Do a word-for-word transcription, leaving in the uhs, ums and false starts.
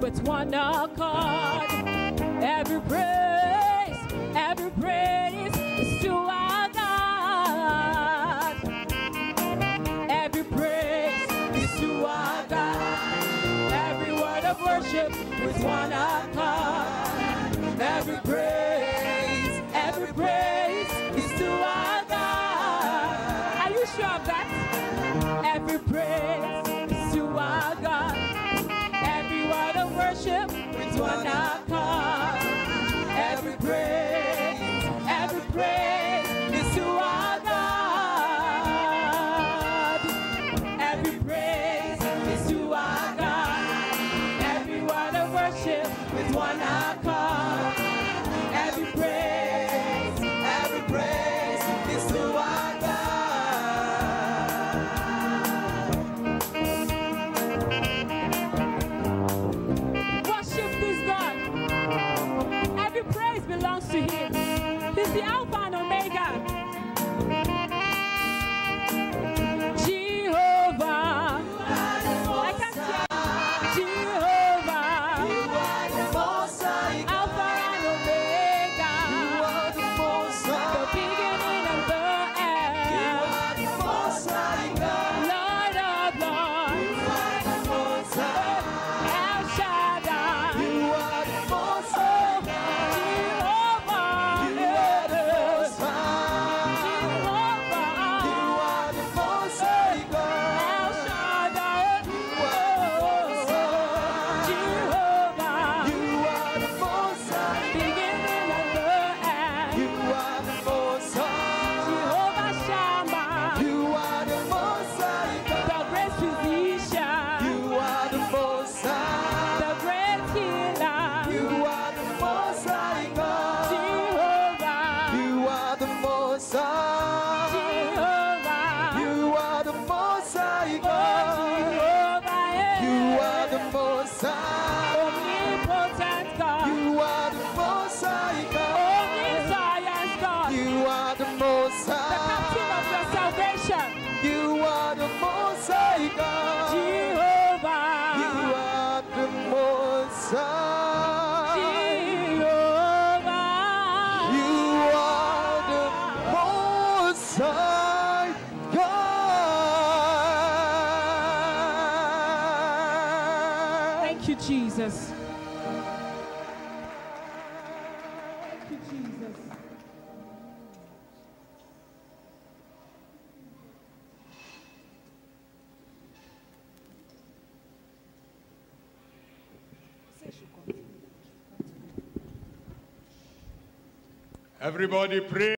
with one accord. Every praise, every praise is to our God. Every praise is to our God. Every word of worship with one accord. Every praise, every praise is to our God. Are you sure of that? Every praise is to our God. Every word of worship with one accord. Every praise, every praise is to our God. Every praise is to our God. Every word of worship with one accord. Every praise, every praise is to our God. Worship this God. Every praise belongs to Him. He's the Alpha and Omega. Jehovah. I can't see. Jehovah. Alpha and Omega. The beginning and the end. Lord of Lords. El Shaddai. Omnipotent God. You are the Most High God. Omniscience God. You are the Most High. The captain of your salvation. You are the Most High God. Jehovah. You are the Most High. Jehovah. You are the Most High God. Thank you, Jesus. Thank you, Jesus. Everybody pray.